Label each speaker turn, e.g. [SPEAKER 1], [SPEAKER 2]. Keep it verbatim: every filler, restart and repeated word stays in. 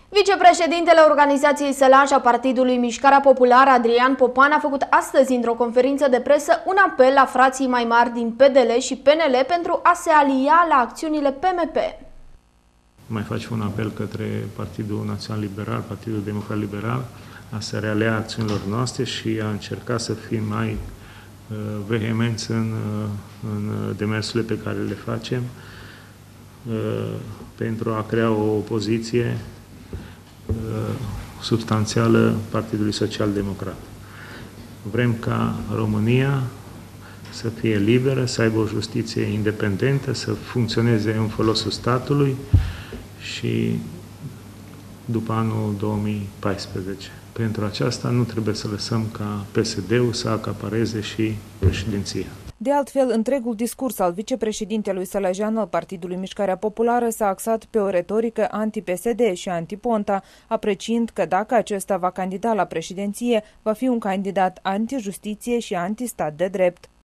[SPEAKER 1] Vicepreședintele organizației Sălaș a Partidului Mișcarea Populară, Adrian Popan, a făcut astăzi într-o conferință de presă un apel la frații mai mari din P D L și P N L pentru a se alia la acțiunile P M P.
[SPEAKER 2] Mai face un apel către Partidul Național Liberal, Partidul Democrat Liberal, a se realia acțiunilor noastre și a încerca să fim mai uh, vehemenți în, uh, în demersurile pe care le facem uh, pentru a crea o opoziție substanțială Partidului Social Democrat. Vrem ca România să fie liberă, să aibă o justiție independentă, să funcționeze în folosul statului și după anul două mii paisprezece. Pentru aceasta nu trebuie să lăsăm ca P S D-ul să acapareze și președinția.
[SPEAKER 3] De altfel, întregul discurs al vicepreședintelui sălăjean al Partidului Mișcarea Populară s-a axat pe o retorică anti-P S D și anti-Ponta, apreciind că dacă acesta va candida la președinție, va fi un candidat anti-justiție și anti-stat de drept.